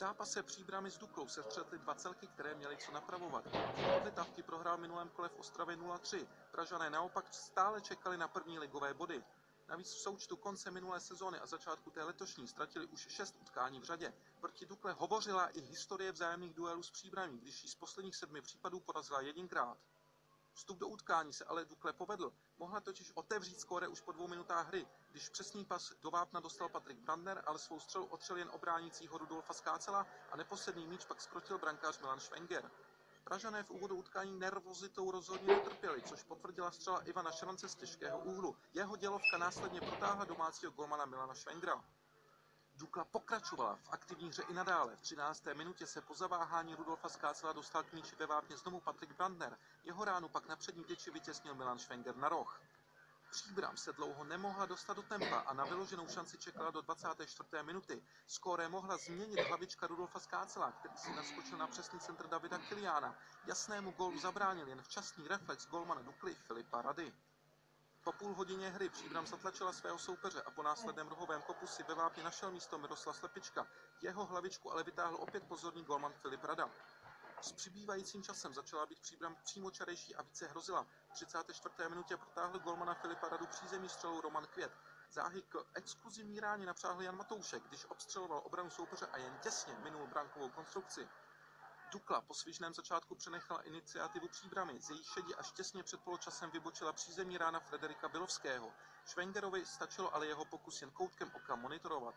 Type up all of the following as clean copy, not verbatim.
zápase Příbrami s Duklou se střetly dva celky, které měly co napravovat. Odlitavky prohrál minulém kole v Ostravě 0-3. Pražané naopak stále čekali na první ligové body. Navíc v součtu konce minulé sezóny a začátku té letošní ztratili už 6 utkání v řadě. Proti Dukle hovořila i historie vzájemných duelů s Příbrami, když ji z posledních 7 případů porazila jedinkrát. Vstup do utkání se ale Dukle povedl. Mohla totiž otevřít skóre už po 2 minutách hry, když přesný pas do vápna dostal Patrik Brandner, ale svou střelu otřel jen obránícího Rudolfa Skácela a neposlední míč pak zkrotil brankář Milan Švenger. Pražané v úvodu utkání nervozitou rozhodně netrpěli, což potvrdila střela Ivana Šrance z těžkého úhlu. Jeho dělovka následně protáhla domácího golmana Milana Švengra. Dukla pokračovala v aktivní hře i nadále. V 13. minutě se po zaváhání Rudolfa Skácela dostal k míči ve vápně znovu Patrik Brandner. Jeho ránu pak na přední tyči vytěsnil Milan Švenger na roh. Příbram se dlouho nemohla dostat do tempa a na vyloženou šanci čekala do 24. minuty. Skóre mohla změnit hlavička Rudolfa Skácela, který si naskočil na přesný centr Davida Kiliána. Jasnému gólu zabránil jen včasný reflex golmana Dukly Filipa Rady. Po půl hodině hry Příbram zatlačila svého soupeře a po následném rohovém kopu si ve vápně našel místo Miroslav Slepička. Jeho hlavičku ale vytáhl opět pozorný golman Filip Rada. S přibývajícím časem začala být Příbram přímočarejší a více hrozila. V 34. minutě protáhl golmana Filipa Radu přízemní střelou Roman Květ. Záhy k exkluzivní ráně napřáhl Jan Matoušek, když obstřeloval obranu soupeře a jen těsně minul brankovou konstrukci. Dukla po svižném začátku přenechala iniciativu Příbrami. Z její šedi až těsně před poločasem vybočila přízemní rána Frederika Bilovského. Švengerovi stačilo ale jeho pokus jen koutkem oka monitorovat.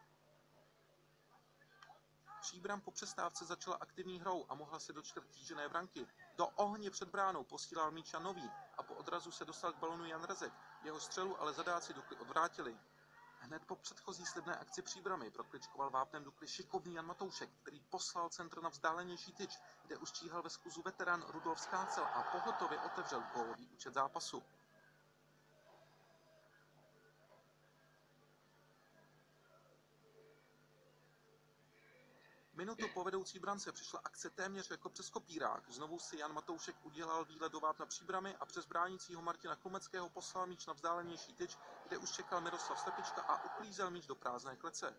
Příbram po přestávce začala aktivní hrou a mohla se dočkat kýžené branky. Do ohně před bránou posílal míč Jan Nový a po odrazu se dostal k balonu Jan Rezek. Jeho střelu ale zadáci Dukly odvrátili. Hned po předchozí slibné akci Příbrami prokličkoval vápnem Dukly šikovný Jan Matoušek, který poslal centr na vzdálenější tyč, kde už stíhal ve skluzu veterán Rudolf Skácel a pohotově otevřel gólový účet zápasu. Minutu po vedoucí brance přišla akce téměř jako přes kopírák. Znovu si Jan Matoušek udělal výlet do vápna Příbrami a přes bránícího Martina Klumeckého poslal míč na vzdálenější tyč, kde už čekal Miroslav Slepička a uklízel míč do prázdné klece.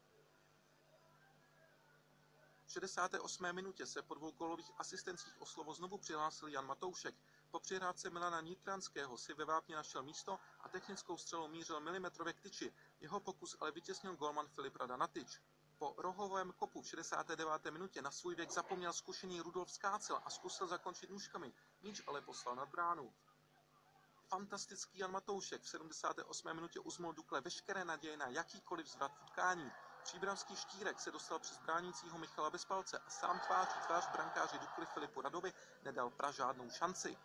V 68. minutě se po 2 gólových asistencích o slovo znovu přihlásil Jan Matoušek. Po přihrávce Milana Nitranského si ve vápně našel místo a technickou střelou mířil milimetrově k tyči. Jeho pokus ale vytěsnil golman Filip Rada na tyč. Po rohovém kopu v 69. minutě na svůj věk zapomněl zkušený Rudolf Skácel a zkusil zakončit nůžkami. Míč ale poslal nad bránu. Fantastický Jan Matoušek v 78. minutě uzmul Dukle veškeré naděje na jakýkoliv zvrat v utkání. Příbramský štírek se dostal přes bránícího Michala Bezpalce a sám tváří tvář brankáři Dukly Filipu Radovi nedal žádnou šanci.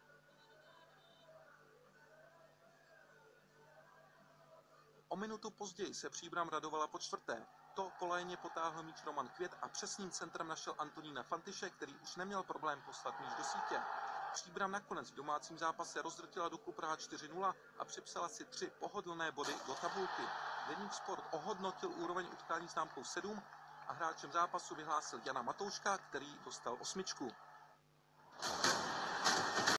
O minutu později se Příbram radovala po čtvrté. To po léně potáhl míč Roman Květ a přesným centrem našel Antonína Fantyše, který už neměl problém poslat míč do sítě. Příbram nakonec v domácím zápase rozdrtila Duklu Praha 4-0 a připsala si 3 pohodlné body do tabulky. Deník Sport ohodnotil úroveň utkání známkou 7 a hráčem zápasu vyhlásil Jana Matouška, který dostal 8.